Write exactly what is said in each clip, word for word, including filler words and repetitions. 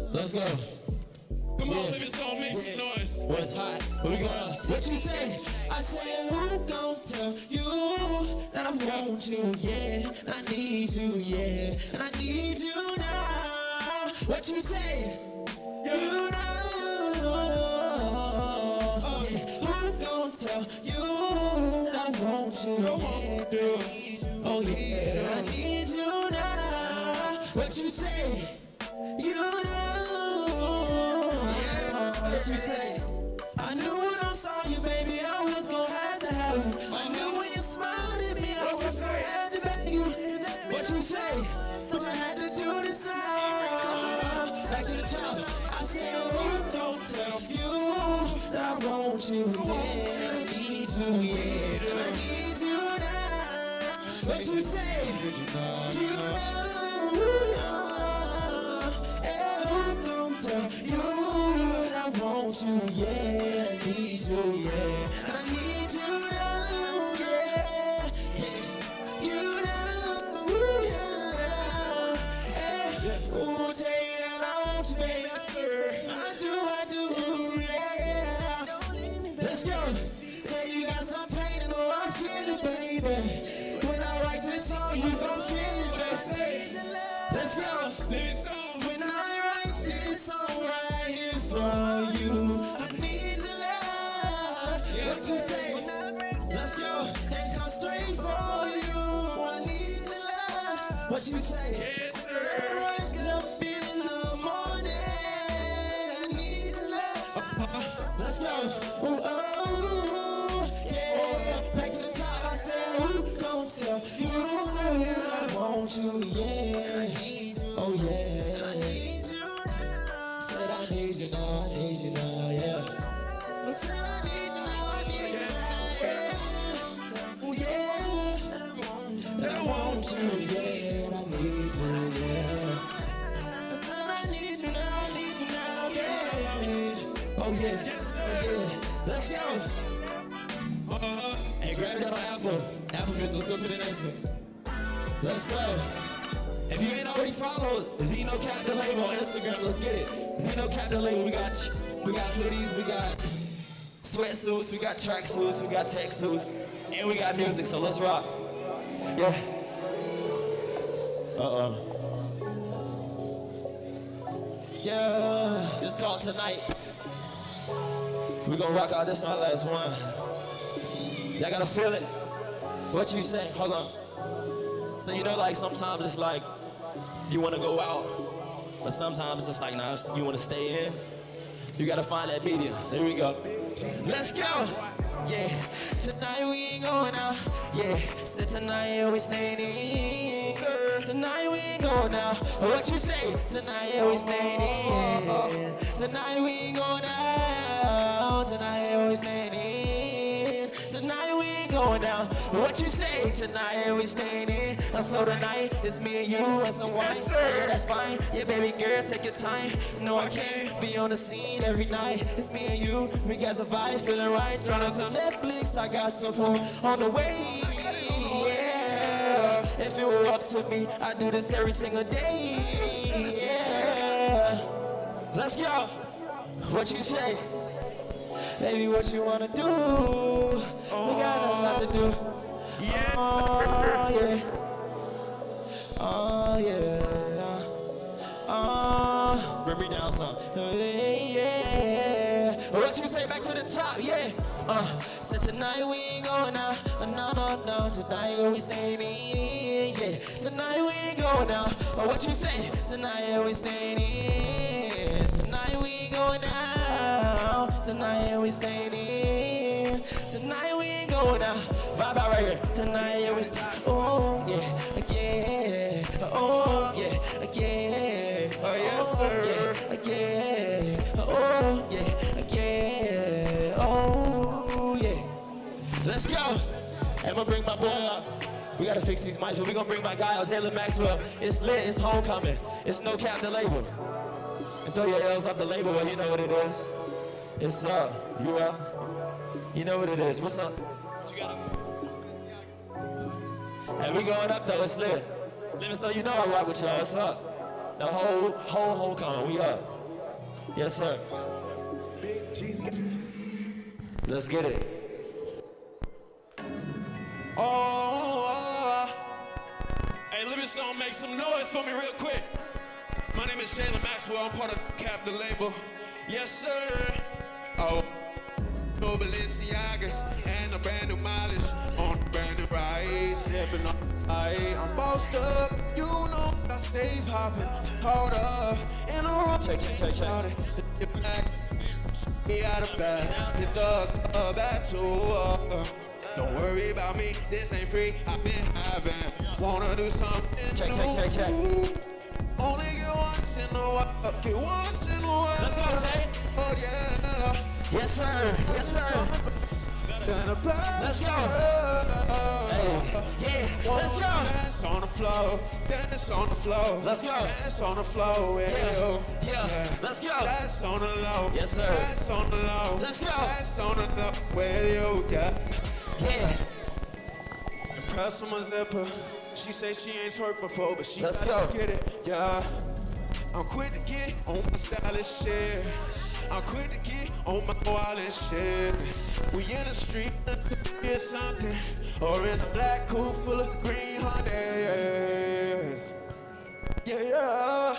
Let's go. Come on, yeah. Livingstone, make some noise. What's hot? What we gonna? What you say? I say, who gon' tell you that I want you, yeah, and I need you, yeah, and I need you now. What you say? You know. Yeah. Who gon' tell you that I want you, yeah, oh yeah, and I need you now. What you say? You know. What you say? I knew when I saw you, baby, I was gonna have to have you. I knew when you smiled at me, I was gonna have to beg you. What you say? But I had to do this now. Back to the top. I said, who gon' tell you that I want you? Yeah, I need you, yeah, I need you now. What you say? You know. Yeah, who gon' tell you? I want you, yeah, I need you, yeah, and I need you now, yeah, yeah. You know, yeah, yeah. Ooh, tell you that I want you, baby, I do, I do, yeah. Let's go. Say you got some pain and oh, I feel it, baby. When I write this song, you gon' feel it, baby. Let's go. When I write this song right here for you, I need your love. What you say? Let's go and come straight for you. I need your love. What you say? Yes, sir. Wake up in the morning. I need your love. Let's go. Ooh, oh, yeah. Back to the top. I said, who gon' tell you I want you? Yeah. Oh yeah. I need you now. Said I need you now. I need you now. Yeah. I said I need you now. I need you now. Yeah. Oh yeah. And I want you. Yeah. And I need you. Yeah. I said I need you now. I need you now. Yeah. Oh yeah. Yes, sir. Oh, yeah. Let's go. Uh-huh. Hey, grab it up on Apple. Apple Music. Let's go to the next one. Let's go. If you ain't already followed Vino Cap the Label on Instagram, let's get it. Vino Cap the Label, we got we got hoodies, we got sweatsuits, we got tracksuits, we got tech suits, and we got music, so let's rock. Yeah. Uh-oh. Yeah. This called Tonight. We gonna rock out, this my last one. Y'all gotta feel it. What you say? Hold on. So you know, like sometimes it's like you want to go out, but sometimes it's like nah, you want to stay in. You gotta find that medium. There we go. Let's go. Yeah. Tonight we ain't going out. Yeah. Said tonight yeah, we staying in. Tonight we ain't going out. What you say? Tonight yeah, we staying in. Tonight we ain't going out. Tonight yeah, we staying in. Tonight we ain't going out. What you say? Tonight we staying in. So tonight it's me and you and some wine. Yes, yeah, that's fine. Yeah, baby girl, take your time. No, I can't be on the scene every night. It's me and you. We got some vibe, feeling right. Turn on some Netflix. I got some food on the way. Yeah. If it were up to me, I'd do this every single day. Yeah. Let's go. What you say? Baby, what you wanna do? Oh. We got a lot to do. Yeah. Oh, yeah. Oh, yeah. Oh. Bring me down some. Yeah, yeah. What you say? Back to the top, yeah. Uh, said tonight we ain't going out. No, no, no. Tonight we staying in. Yeah. Tonight we ain't going out. What you say? Tonight we staying in. Tonight we ain't going out. Tonight we staying in. Tonight we ain't going out. Bye bye right here. Tonight we staying. Oh yeah, yeah. Oh yeah, yeah. Oh yes sir. Yeah, yeah. Oh yeah, yeah. Oh yeah. Let's go. I'm gonna bring my boy up. We gotta fix these mics, but we gonna bring my guy out, Taylor Maxwell. It's lit. It's homecoming. It's No Cap the Label. And throw your L's up the label, well, you know what it is. It's up. You up? You know what it is. What's up? What you got up? And we going up though, it's lit. Let me know you know I rock with y'all. What's up? The whole, whole, whole con, we up. Yes, sir. Let's get it. Oh, hey, Livingstone, make some noise for me real quick. My name is Jalen Maxwell. I'm part of the Capitol label. Yes, sir. Oh, no Balenciagas and a brand new mileage on the brand new ride. Sipping on I, I'm bossed up. You know I stay popping. Hold up. In a row. Check, check, check, check. Be out of bed. Hit the back to uh, don't worry about me. This ain't free. I've been having. Wanna do something Check, new. check, check, check. Only get once in a while. Get once in a while. Let's go, Jay. Oh yeah. Yes, sir. Yes, sir. Let's go. Hey. Yeah. Let's go. Dance on the floor. Dance on the floor. Let's go. Dance on the floor. Yeah. Yeah. Let's go. Dance on the low. Yes, sir. Dance on the low. Let's go. Dance on the low. Where you got? Yeah. Impress on my zipper. She say she ain't twerked before, but she Let's gotta go. get it. Yeah. I'm quick to get on my stylish shit. I'm quick to get on my wild shit. We in the street, get something. Or in a black coupe full of green honey. Yeah, yeah.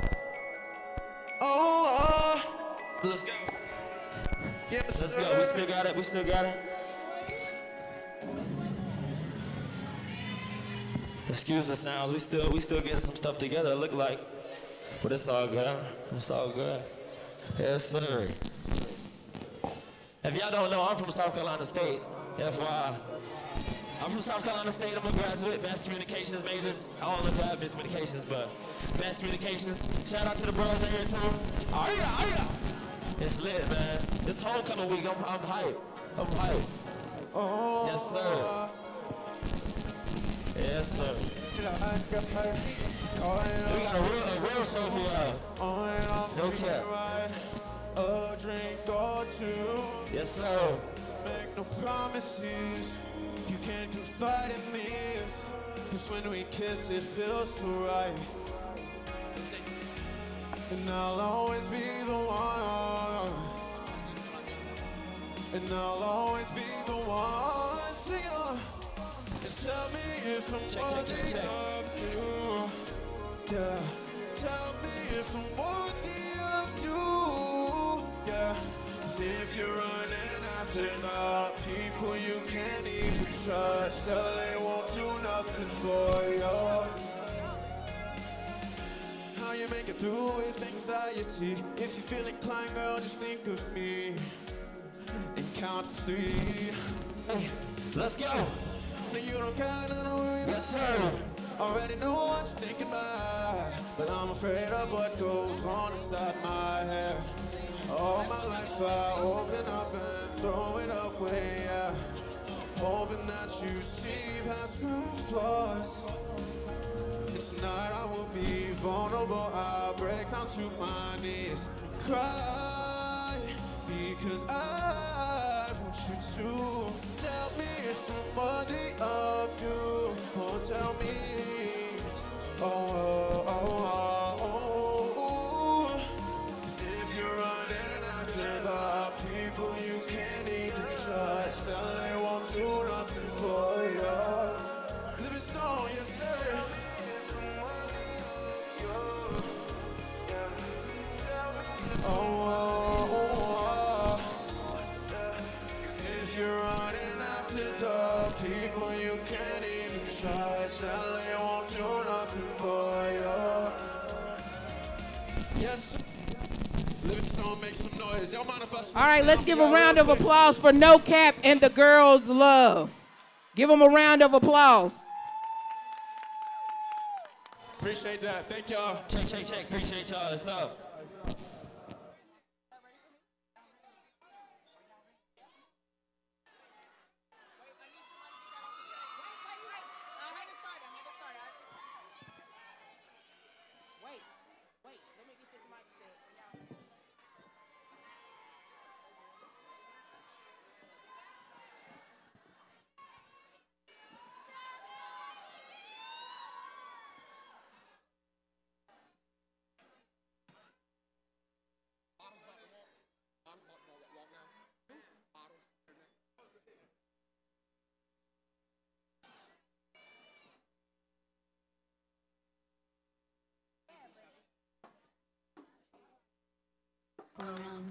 Oh, oh. Let's go. Yes, Let's sir. go. We still got it. We still got it. Excuse the sounds. We still we still getting some stuff together. It look like, but it's all good. It's all good. Yes, sir. If y'all don't know, I'm from South Carolina State. F Y I. I'm from South Carolina State. I'm a graduate, mass communications majors. I don't know if I have mass communications, but mass communications. Shout out to the bros in here too. Oh yeah, oh yeah. It's lit, man. This homecoming week, I'm, I'm hyped. I'm hyped. Oh, Yes, sir. Yes, sir. We got a real, a real show for y'all. No cap. A drink or two. Yes, sir. Make no promises. You can't confide in this. Cause when we kiss, it feels so right. And I'll always be the one. And I'll always be the one. Sing it on. And tell me if I'm Check, check, check, worthy check. of you. Yeah. Tell me if I'm worthy of you. Yeah. 'Cause if you're running after the people you can't even trust, so they won't do nothing for you. How you make it through with anxiety? If you feel inclined, girl, just think of me. And count to three. Hey, let's go. Now you don't kinda know. Yes, sir. Already know what you're thinking about, but I'm afraid of what goes on inside my head. All my life I open up and throw it away, yeah. Hoping that you see past my flaws. And tonight I will be vulnerable, I'll break down to my knees and cry, because I want you to tell me if I'm worthy of you. Oh, tell me. Oh, oh, oh, oh, oh. 'Cause if you're running after the people you can't even trust, then they won't do nothing for you. Livingstone, yes sir. Oh, oh, oh, oh. If you're running after the people you can't even trust, then they won't do nothing for you. Yes, sir. Livingstone, make some noise. Y'all mind if I All right, let's give a round of applause for No Cap and the Girls Love. Give them a round of applause. Appreciate that. Thank y'all. Check, check, check. Appreciate y'all. What's up?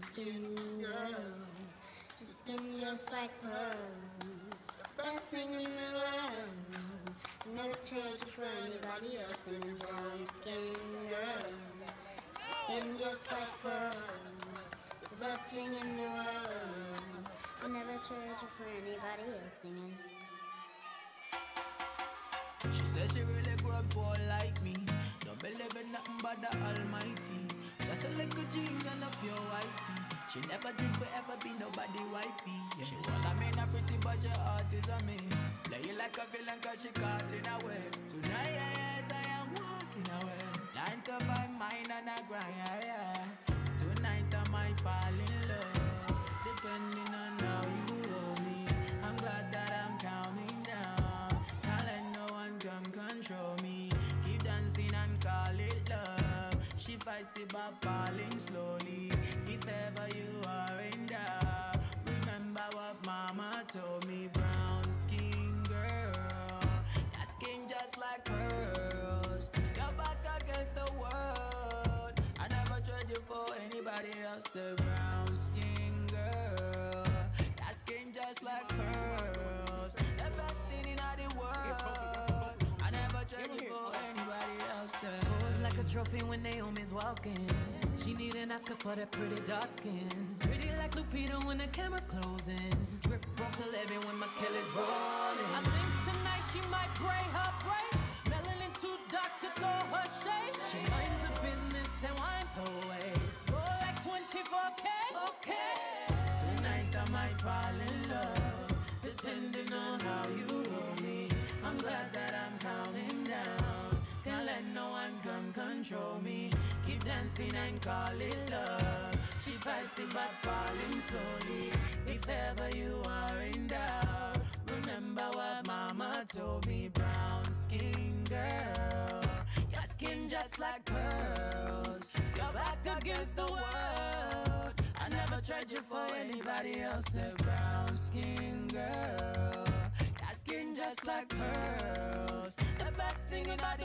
skin, girl. Your skin just like pearls. Best thing in the world. Never trade you for anybody else in the brown skin, girl. Your skin just like pearls. The best thing in the world. I never trade you for anybody else singing. She says she really grew up poor like me. Don't believe in nothing but the Almighty. Just a little jeans and a pure whitey. She never dreamed forever be nobody wifey. Yeah. She well, I mean a pretty but your heart is a miss. Play you like a villain cause she caught in a way. Tonight I, I am walking away. Nine to five mine and a grind, yeah, yeah. Tonight I might fall in love. Depending on how you hold me. I'm glad that I'm counting down. Can't let no one come control me. Keep dancing and call it love. She fights it by falling slowly. If ever you are in doubt, remember what mama told me. Brown skin girl, that skin just like pearls. Your back against the world. I never trade you for anybody else. A brown skin girl, that skin just like pearls. The best thing in the world. I never trade you for anybody else. Pose like a trophy when Naomi's walking. She need an Oscar for that pretty dark skin. Pretty like Lupita when the camera's closing. Drip broke the levy when my Kelly's rolling. I think tonight she might gray her braids. Melanin too dark to throw her shade. She minds her business and winds her ways. Roll like twenty-four K. Okay. Tonight I might fall in love, depending on how you hold me. I'm glad that I'm counting down. Can't let no one come control me. Keep dancing and call it love. She fights it but falling slowly. If ever you are in doubt, remember what mama told me. Brown skin girl, your skin just like pearls. Your back against the world. I never tried you for anybody else. A brown skin girl, your skin just like pearls. The best thing in the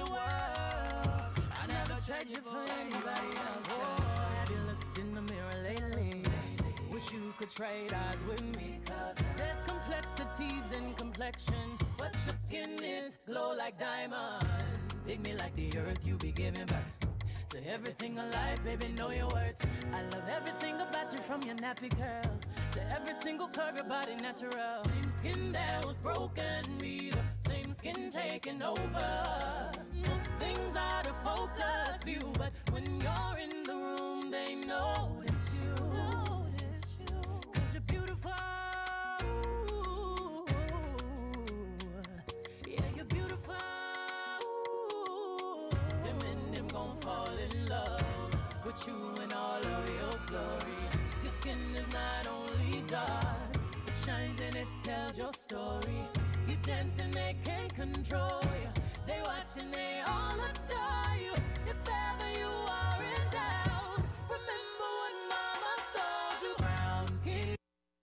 world. I never tried you for anybody else. Oh, have you looked in the mirror lately? Wish you could trade eyes with me. Cause there's complexities in complexion, but your skin is glow like diamonds. Dig me like the earth, you be giving birth to everything alive, baby, know your worth. I love everything about you, from your nappy curls to every single curve, your body natural. Same skin that was broken, be the same skin taking over. Most things out of focus view, but when you're in the room, they notice you. Cause you're beautiful. Yeah, you're beautiful. Them and them gon' fall in love with you in all of your glory. Your skin is not only dark, it shines and it tells your story. Keep dancing, they can't control you. They watch and they all adore you. If ever you are in doubt, remember what mama told you. Brown skin.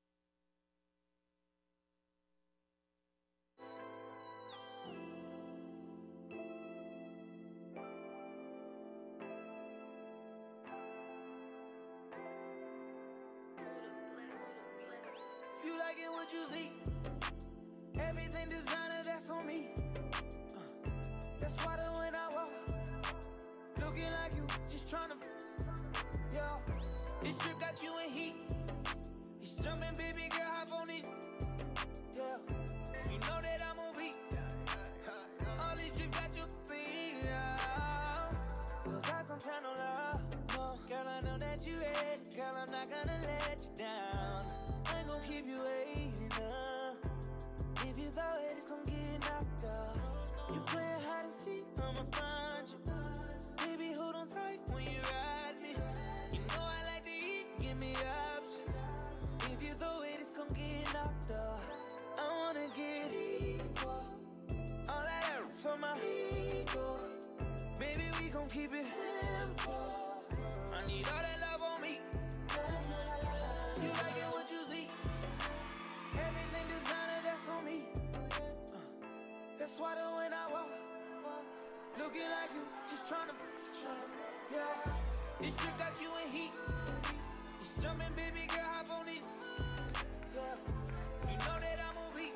You like it what you see? Everything designer, that's on me. Uh, that's why the when I walk, looking like you, just tryna. Yeah, this trip got you in heat. It's jumping, baby girl, hop on it. Yeah, you know that I'm on beat. All these trips got you clean. Yeah. Cause I some kind of love. No, girl, I know that you ready. Girl, I'm not gonna let you down. I ain't gonna keep you waiting up. If you throw it, it's gonna get knocked out. You playing hide and seek, I'ma find you. Baby, hold on tight when you ride me. You know I like to eat, give me options. If you throw it, it's gonna get knocked out. I wanna get equal. All that arrows for my ego. Baby, we gon' keep it simple. I need all that love on me. You like it what you see? Everything designer, that's on me. Uh, that's why the when I walk, looking like you, just tryna, tryna, yeah. This trip got you in heat. It's jumping, baby girl, hop on it. Yeah, you know that I'm on beat.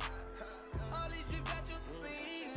All these drip got you clean.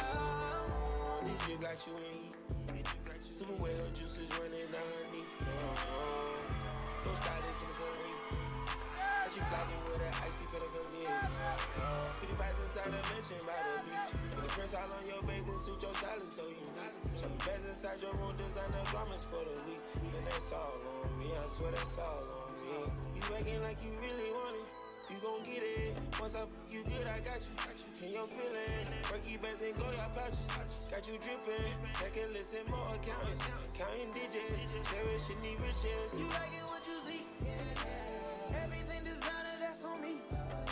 Yeah. These drip got you in heat. Super wet, her juices running down her knee. Oh, don't start this in the sun. Got you flying with that icy better come in. Oh, pretty vibes inside the mansion by the beach. Put the prints all on your bathing suit, your style is so unique. Some beds inside your room, designer garments for the week. And that's all on me, I swear that's all on me. You acting like you really want it. You gon' get it. Once I f you good, I got you. In your feelings. Perky bands and go your pouches. Got you dripping. Checking, listen, more accountants. Counting digits. Cherish and need riches. You like it what you see. Everything designer, that's on me.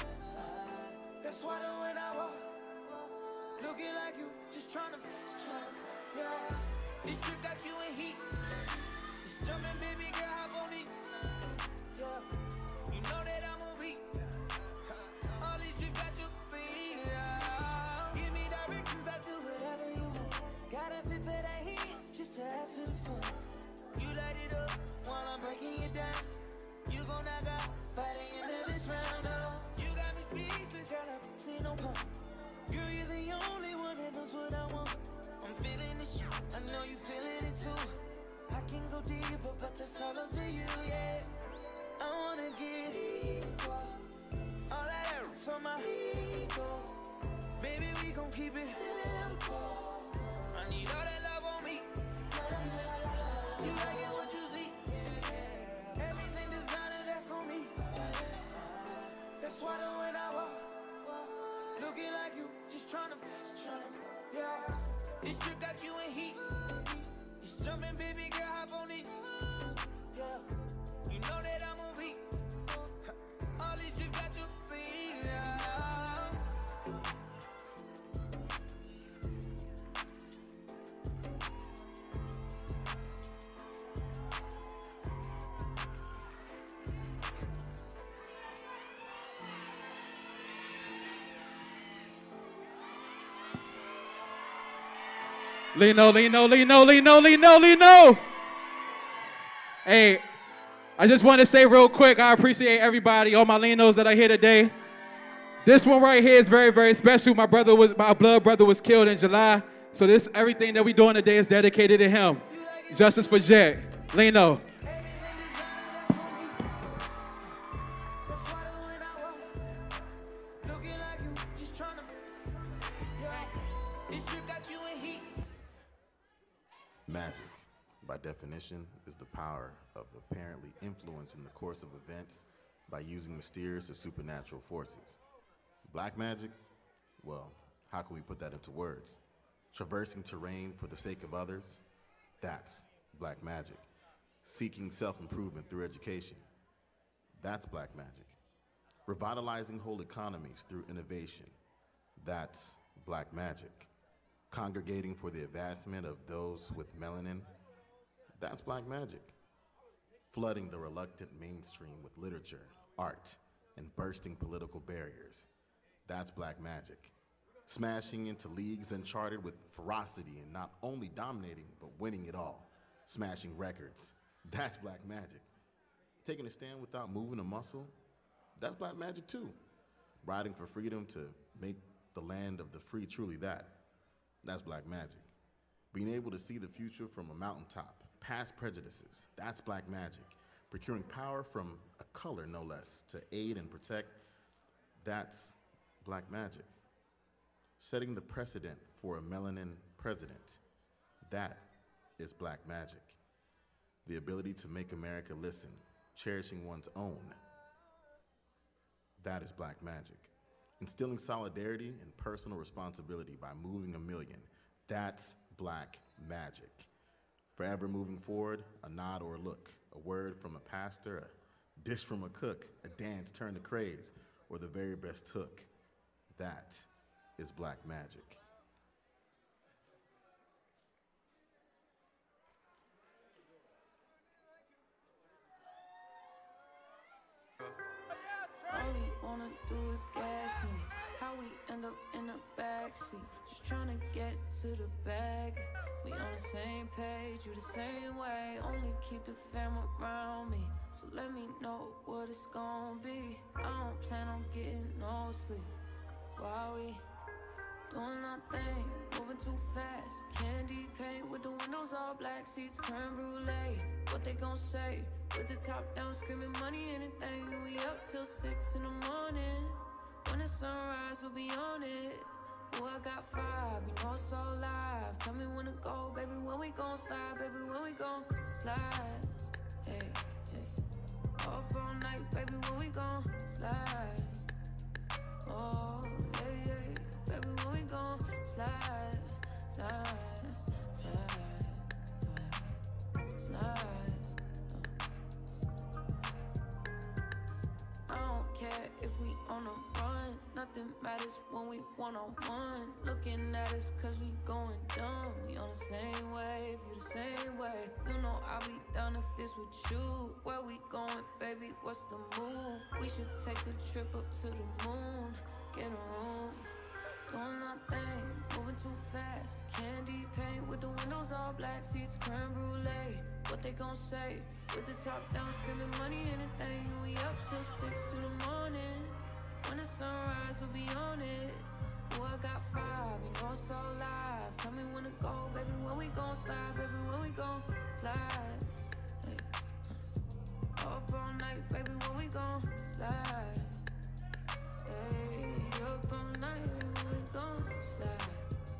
That's why the when I walk. Looking like you, just tryna. Yeah. This trip got you in heat. It's jumping, baby girl, hop on it. Yeah. You know that I'm on beat. All these drip got you clean. Yeah. Give me directions, I do whatever you want. Got a bit for that heat, just to add to the fun. You light it up while I'm breaking it down. You gon' knock out by the end of this round. Oh, you got me speechless, y'all have seen no pump. Girl, you're the only one that knows what I want. I'm feeling this shit, I know you feeling it too. I can go deeper, but that's all up to you, yeah. I wanna get equal. All that is for my people. Baby, we gon' keep it simple. I need all that love on me. You like it what you see. Everything designer, that's on me. That's why the when I walk, looking like you, just tryna, yeah. This trip got you in heat. It's jumping, baby girl, hop on it. Yeah. You know that I'm on beat. All these drip got you clean. Yeah. Lino, Lino, Lino, Lino, Lino, Lino. Hey, I just want to say real quick, I appreciate everybody, all my Linos that are here today. This one right here is very, very special. My brother was, my blood brother was killed in July. So this, everything that we doing today is dedicated to him. Justice for Jet. Lino. Magic, by definition, is the power of apparently influencing the course of events by using mysterious or supernatural forces. Black magic? Well, how can we put that into words? Traversing terrain for the sake of others? That's black magic. Seeking self-improvement through education? That's black magic. Revitalizing whole economies through innovation? That's black magic. Congregating for the advancement of those with melanin? That's black magic. Flooding the reluctant mainstream with literature, art, and bursting political barriers? That's black magic. Smashing into leagues uncharted with ferocity and not only dominating, but winning it all. Smashing records? That's black magic. Taking a stand without moving a muscle? That's black magic too. Riding for freedom to make the land of the free truly that? That's black magic. Being able to see the future from a mountaintop, past prejudices, that's black magic. Procuring power from a color, no less, to aid and protect, that's black magic. Setting the precedent for a melanin president, that is black magic. The ability to make America listen, cherishing one's own, that is black magic. Instilling solidarity and personal responsibility by moving a million, that's black magic. Forever moving forward, a nod or a look, a word from a pastor, a dish from a cook, a dance turned to craze, or the very best hook, that is black magic. All he wanna do is gas me. How we end up in the backseat, just trying to get to the bag. We on the same page, treat you the same way. Only keep the fam around me. So let me know what it's gonna be. I don't plan on getting no sleep while we doing nothing, moving too fast. Candy paint with the windows all black, seats creme brulee. What they gon' say? With the top down, screaming money, anything. We up till six in the morning. When the sunrise, we'll be on it. Oh, I got five, you know it's all live. Tell me when to go, baby, when we gon' slide, baby, when we gon' slide. Hey, hey. Up all night, baby, when we gon' slide. Oh, yeah, yeah, baby, when we gon' slide, slide, slide, slide, slide. I don't care if we on a run. Nothing matters when we one-on-one. Looking at us cause we going dumb. We on the same wave, you the same way. You know I'll be down if it's with you. Where we going, baby, what's the move? We should take a trip up to the moon. Get a room, doing nothing, moving too fast. Candy paint with the windows all black, seats creme brulee. What they gon' say? With the top down, screaming money, anything. We up till six in the morning. When the sunrise, we'll be on it. Oh, I got five, you know it's all live. Tell me when to go, baby, when we gon' slide, baby, when we gon' slide. Hey, uh. Up all night, baby, when we gon' slide. Hey, up all night, baby, when we gon' slide.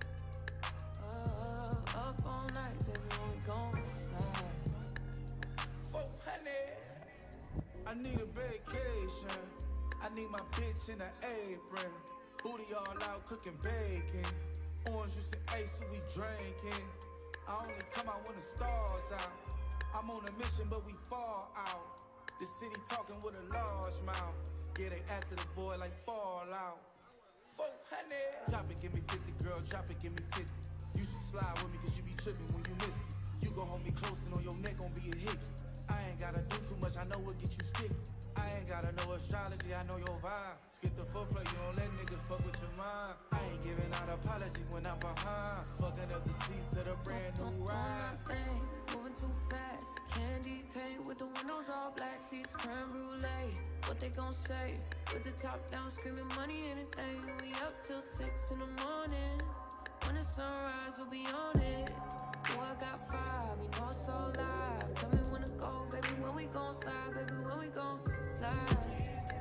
Uh, up all night, baby, when we gon' slide. four hundred. I need a vacation. I need my bitch in an apron. Booty all out cooking bacon. Orange juice and ace, so we drinking. I only come out when the stars out. I'm on a mission, but we fall out. The city talking with a large mouth. Yeah, they after the boy like Fallout. four hundred. Drop it, give me fifty, girl, drop it, give me fifty. You should slide with me, cause you be tripping when you miss me. You gon' hold me close and on your neck gon' be a hickey. I ain't gotta do too much, I know what get you sticky. I ain't gotta know astrology, I know your vibe. Skip the footplay, you don't let niggas fuck with your mind. I ain't giving out apologies when I'm behind. Fucking up the seats of the brand new ride. Thing, moving too fast. Candy paint with the windows all black, seats creme brulee. What they gon' say? With the top down, screaming money, anything. We up till six in the morning. When the sunrise, we'll be on it. Oh, I got five, you know it's all live. Tell me when to go, baby, when we gon' slide, baby, when we gon' slide.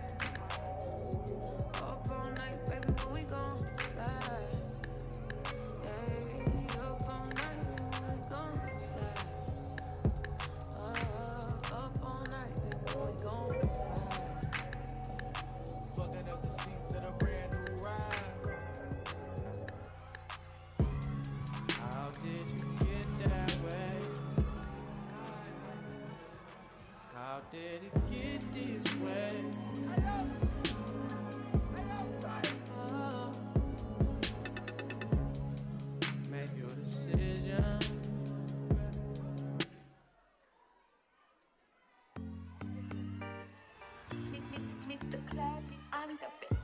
Up all night, baby, when we gon' slide. Hey, up all night, baby, when we gon' slide. Uh, up all night, baby, when we gon' slide. Fucking up the seats of the brand new ride. How did you get that way? How did it get this way? Oh. Make your decision. Mister Club on the bit.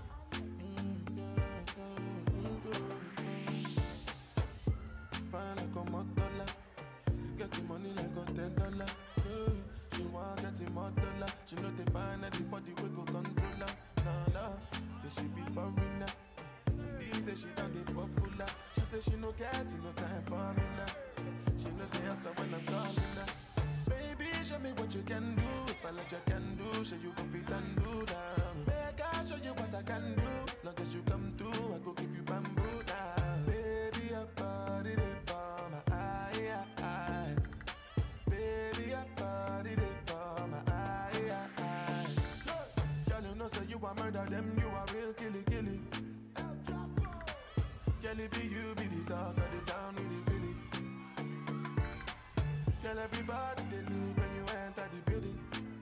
Fine como dollar, getting money like a ten dollar. She want getting more dollar. She know they find everybody we go control her. Nah nah, say she be foreigner. And these days she done the popular. She say she no getting no time for me now. She know the answer when I'm calling her. Baby, show me what you can do. If I let you can do, show you go fit and do that. Make I show you what I can do. Long as you come through, I go give you bamboo down. Baby, your body they for my eye, eye. Baby, your body they for my eye, eye. Girl, you know say you a murder them, you a real killy killy. Girl, it be you be the talk of the town with the Philly. Girl, everybody they look when you enter the building.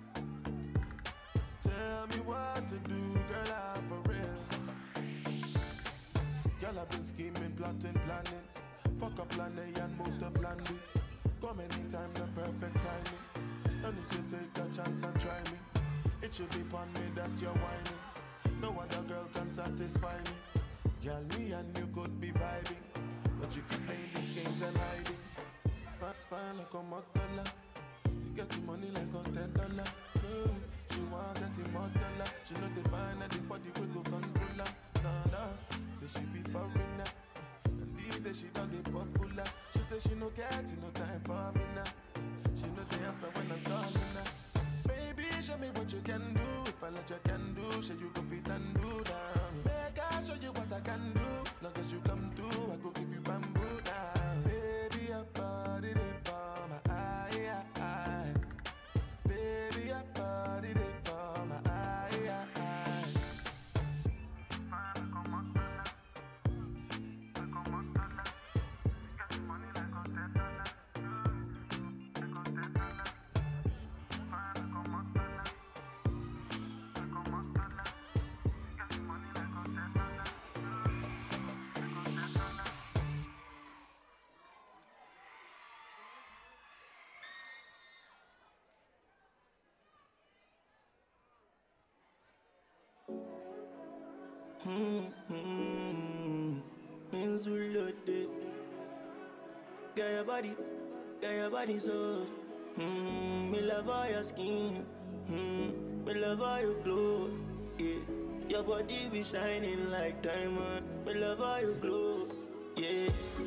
Tell me what to do, girl, I'm for real. Girl, I've been scheming, plotting, planning. Fuck up plan A and move to plan B. Come anytime, the perfect timing. And if you take a chance and try me, it should be upon me that you're whining. No other girl can satisfy me. Girl, me and you could be vibing, but you keep playing these games and hiding. fine, fine like a motola. She get the money like a ten dollar. Yeah. She want get the motola. She know they find anybody we go control her. Nah, nah, say she be foreigner. And these days she done the popular. She say she no get no time for me now. She know the answer when I'm calling her. Baby, show me what you can do. If I let you can do, show you go fit and do down. Make I show you what I can do. Long as you come through, I go give you bamboo down. Baby, your body they for my eye, eye. Baby, your body they for my eye, eye. Mm-hmm. Means we loaded. Get your body, get your body so. Mm-hmm. Me love all your skin. Mm-hmm. Me love all your glow. Yeah. Your body be shining like diamond. Me love all your glow. Yeah.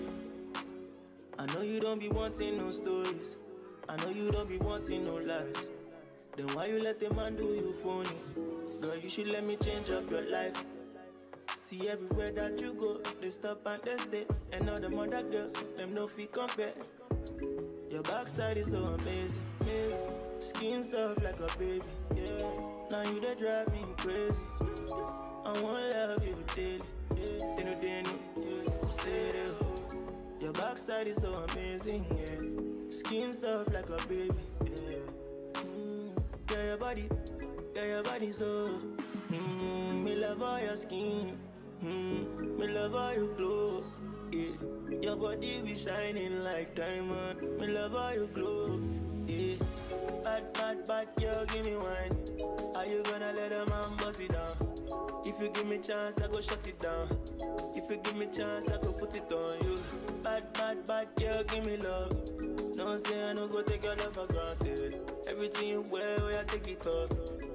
I know you don't be wanting no stories. I know you don't be wanting no lies. Then why you let the man do you phony? Girl, you should let me change up your life. See everywhere that you go, they stop and they stay. And all them other girls, them no feel compare. Your backside is so amazing, yeah. Skin soft like a baby, yeah. Now you they drive me crazy. I wanna love you daily, yeah. They know they know, yeah. Say it. Your backside is so amazing, yeah. Skin soft like a baby, yeah. Mm. Yeah, your body, yeah, your body so. Mm. Me love all your skin. Mm, me love how you glow, yeah. Your body be shining like diamond. Me love how you glow, yeah. Bad, bad, bad girl, give me wine. Are you gonna let a man bust it down? If you give me chance, I go shut it down. If you give me chance, I go put it on you. Bad, bad, bad girl, give me love. No say I no go take your love for granted. Everything you wear, I take it off.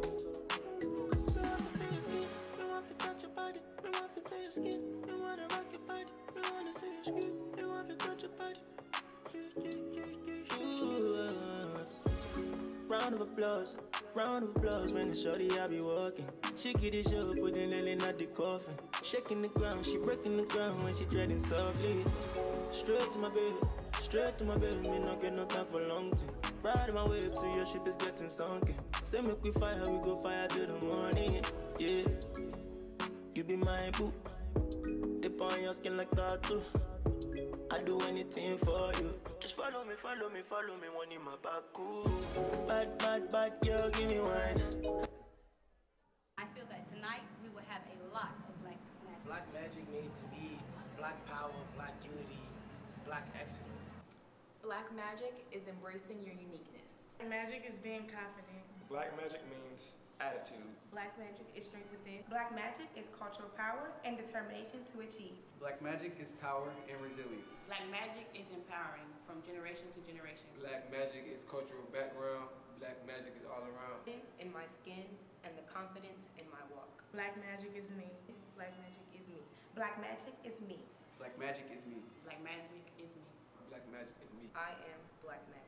Skin. We wanna rock your body. We wanna see your skin. We want to touch your body. Yeah, yeah, yeah, yeah. Ooh, uh, round of applause, round of applause when the shorty I be walking. She get the show, putting Lily in the coffin. Shaking the ground, she breaking the ground when she treading softly. Straight to my bed, straight to my bed. Me not get no time for long thing. Ride my way to your ship is getting sunken. Say make we fire, we go fire till the morning. Yeah, you be my boo. Dip on your skin like tattoo. I do anything for you. Just follow me, follow me, follow me. One in my back, cool. Bad, bad, bad girl, give me wine. I feel that tonight we will have a lot of black magic. Black magic means to me black power, black unity, black excellence. Black magic is embracing your uniqueness. Magic is being confident. Black magic means attitude. Black magic is strength within. Black magic is cultural power and determination to achieve. Black magic is power and resilience. Black magic is empowering from generation to generation. Black magic is cultural background. Black magic is all around. In my skin and the confidence in my walk. Black magic is me. Black magic is me. Black magic is me. Black magic is me. Black magic is me. Black magic is me. I am black magic.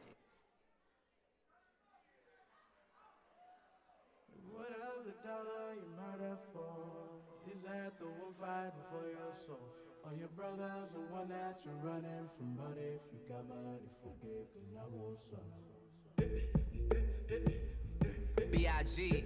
Whatever the dollar you murder for, is that the one fighting for your soul? Or your brother's the one that you're running from? But if you got money, forget, cause I want some. B I G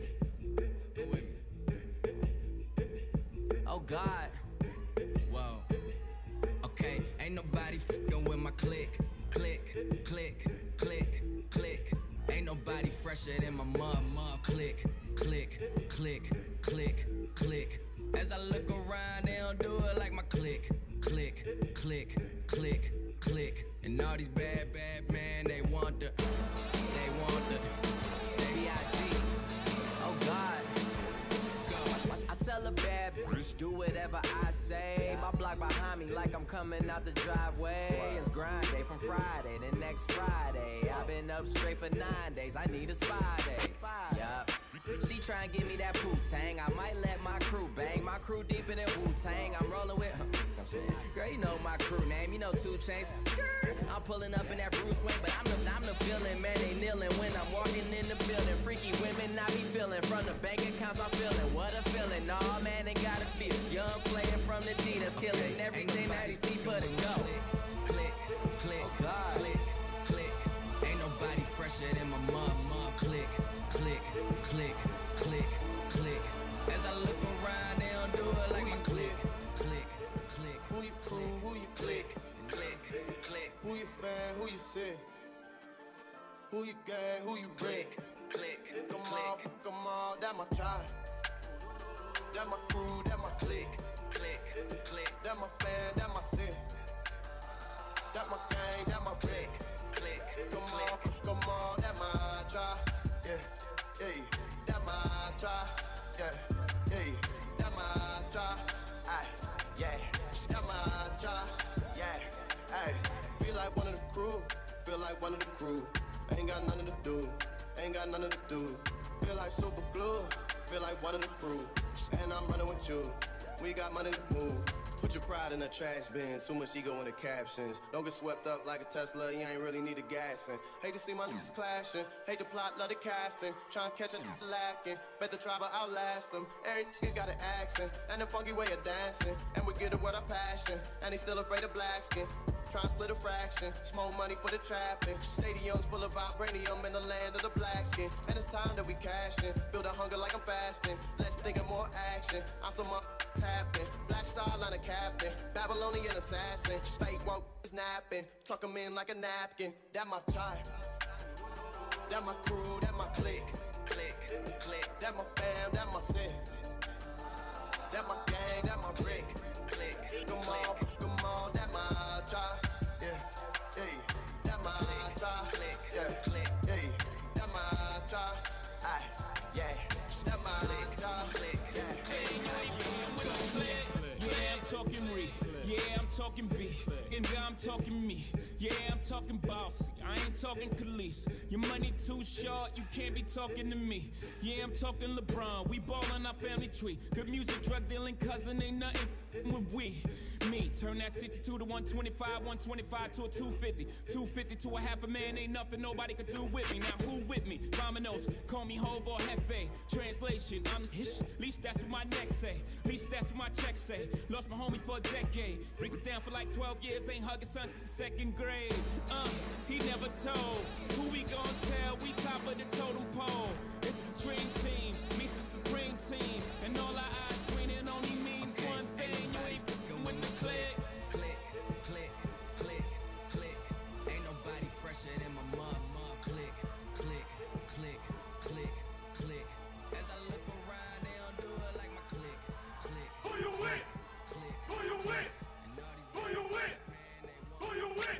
Oh God. Whoa. Okay, ain't nobody f***ing with my click. Click, click, click, click. Ain't nobody fresher than my mud, mud. Click, click, click, click, click. As I look around, they don't do it like my click. Click, click, click, click. And all these bad, bad men, they want the, they want the, B I G Oh God. Go. I, I tell a bad bitch, do whatever I say. My block behind me like I'm coming out the driveway. It's grind day from Friday to next Friday. I've been up straight for nine days. I need a spy day. Yup. She try and give me that Wu-Tang. I might let my crew bang. My crew deep in that Wu-Tang. I'm rolling with, huh, I'm saying, girl, you know my crew name. You know two Chainz. I'm pulling up in that Bruce Wayne, but I'm the, I'm the feeling, man. They kneeling when I'm walking in the building. Freaky women I be feeling. From the bank accounts I'm feeling. What a feeling. Nah, man, they gotta feel. Young player from the D that's killing everything that he see but it go. Click, click, click, oh, click, click. Ain't nobody fresher than my mom, mom. Click, click, click, click, click. As I look around, they don't do it like my click, click, click. Who you cool, who you click, click, click. Who you fan, who you sick? Who you gang, who you click, click, come click. on, come on, that my child. That my crew, that my click, click, click. That my fan, that my sis. That my gang, that my click, click, come click. on, come on, that my child. Yeah, yeah, that my child. Yeah, yeah, that my child. Aye, yeah, that my child. Yeah, aye. Feel like one of the crew. Feel like one of the crew. Ain't got nothing to do. Ain't got nothing to do. Feel like super glue. Feel like one of the crew. And I'm running with you. We got money to move. Put your pride in the trash bin. Too much ego in the captions. Don't get swept up like a Tesla. You ain't really need a gassing. Hate to see my niggas clashing. Hate the plot, love the casting. Trying to catch a nigga lacking. Bet the tribe will outlast them. Every nigga got an accent and a funky way of dancing. And we get it with our passion. And they still afraid of black skin. Try and split a fraction, smoke money for the trapping. Stadiums full of vibranium in the land of the black skin. And it's time that we cash in. Feel the hunger like I'm fasting. Let's think of more action. I'm so much tapping. Black star line of captain. Babylonian assassin. Fake woke is napping. Tuck 'em in like a napkin. That my type. That my crew. That my clique. Click, click. That my fam. That my sis. That my gang. That my brick. Click, come click. on, come on. That my child. Yeah, yeah. That my child. Click, yeah, click. yeah. That my child. Aye, yeah. That my child. Click, yeah. Yeah, I'm talking re. Yeah, I'm talking B. And I'm talking me. Yeah, I'm talking bossy. I ain't talking Khalees. Your money too short, you can't be talking to me. Yeah, I'm talking LeBron. We ballin' our family tree. Good music, drug dealing, cousin, ain't nothing with we. Me, turn that sixty-two to one twenty-five, one twenty-five to a two fifty. two fifty to a half a man, ain't nothing nobody could do with me. Now who with me? Dominoes, call me Hov or Hefe. Translation, I'm hish. Least that's what my neck say. Least that's what my check say. Lost my homie for a decade. Break it down for like twelve years, ain't hugging son since the second grade. Uh, he never told. Who we gon' tell? We top of the totem pole. It's the dream team, meets the supreme team. And all our eyes green, it only means okay. one thing. You ain't f***ing with the click. Click, click, click, click. Ain't nobody fresher than my mom, mom. Click, click, click, click, click. As I look around, they don't do it like my click, click. Who you with? Click. Who you with? Who you with? Who you with?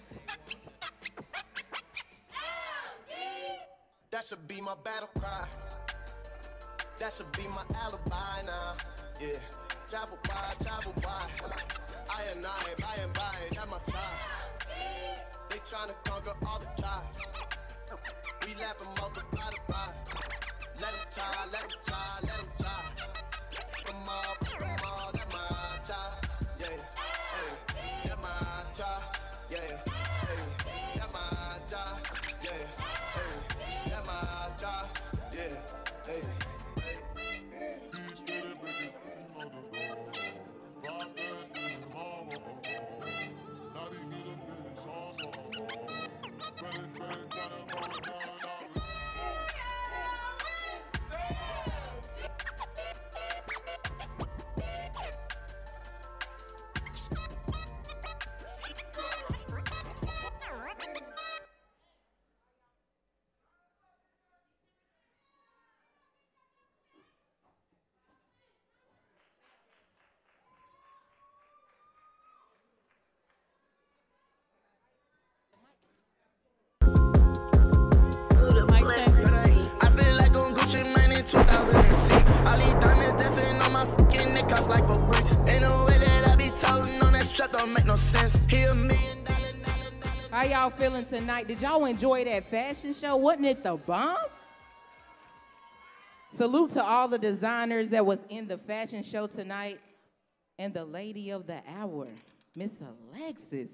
That should be my battle cry. That should be my alibi now. Yeah. Travel wide, travel wide. I and I, by and by, that my tribe. They tryna conquer all the tribes. We laugh and multiply the pie. Let them try, let them try, let them try. Come on, come on, that my child. Yeah, hey, that my child. Yeah, hey, that my child. Yeah, hey, that my child. Yeah, hey. that don't make no sense. He a million dollar. How y'all feeling tonight? Did y'all enjoy that fashion show? Wasn't it the bomb? Salute to all the designers that was in the fashion show tonight. And the lady of the hour, Miss Alexis.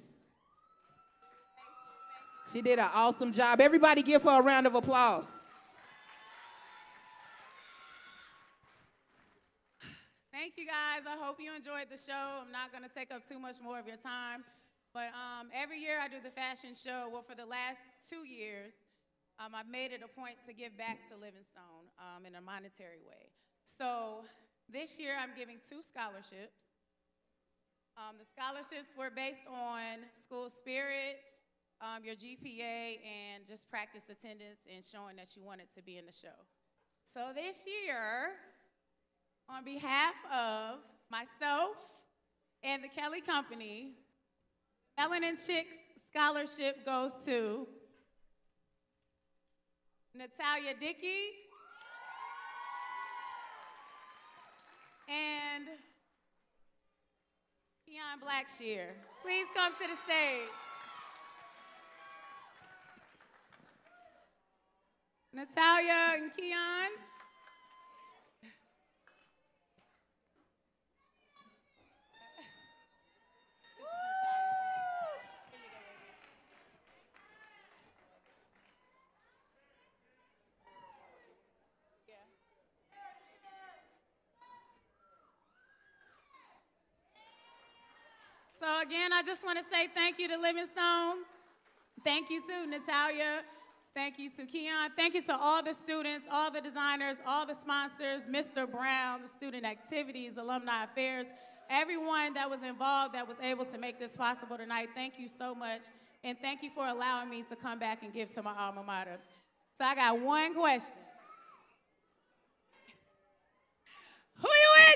She did an awesome job. Everybody give her a round of applause. Thank you, guys. I hope you enjoyed the show. I'm not going to take up too much more of your time. But um, every year I do the fashion show. Well, for the last two years, um, I've made it a point to give back to Livingstone um, in a monetary way. So this year I'm giving two scholarships. Um, the scholarships were based on school spirit, um, your G P A, and just practice attendance and showing that you wanted to be in the show. So this year, on behalf of myself and the Kelly Company, Melanin Chicks Scholarship goes to Natalia Dickey and Keon Blackshear. Please come to the stage. Natalia and Keon. So again, I just want to say thank you to Livingstone. Thank you to Natalia. Thank you to Keon. Thank you to all the students, all the designers, all the sponsors, Mister Brown, the student activities, alumni affairs, everyone that was involved that was able to make this possible tonight. Thank you so much. And thank you for allowing me to come back and give to my alma mater. So I got one question. Who you with?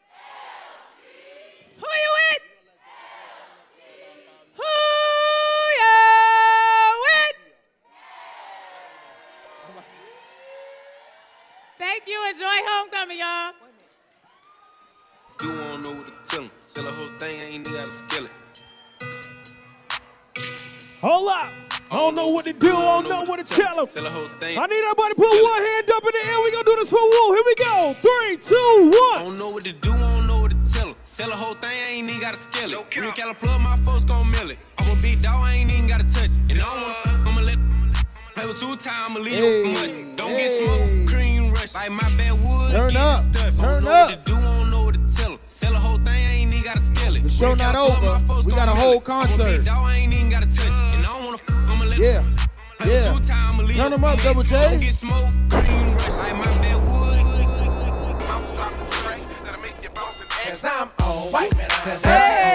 Who you with? Who you with? Thank you. Enjoy homecoming, y'all. You won't know what to tell him. Sell a whole thing, I ain't gotta scale it. Hold up. I don't know what to do. I don't know what to tell him. Sell a whole thing. I need everybody to put one hand up in the air. We gonna do this for Woo. Here we go. Three, two, one. I don't know what to do. I don't know what to tell him. Sell a whole thing, I ain't even gotta scale it. Green Cali plug, my folks gon' mill it. I'm a big dog, I ain't even gotta touch it. And I don't wanna, I'ma let play with two times, I'ma leave you with much. Don't get smoked, cream rush. Like my bad wood, Turn get up. stuff. I Turn don't know up. what to do. I don't know what to tell him. Sell a whole thing, I ain't even gotta scale it. The show Green not Cali plug, over. my folks We got gon' a mill whole it. I'm a concert. big dog, I ain't even gotta touch it. And I don't wanna, I'ma let Yeah. Yeah. Turn them up, Double J. Don't get smoked, cream rush. Like my bad wood. Cause I'm on white man. Cause I'm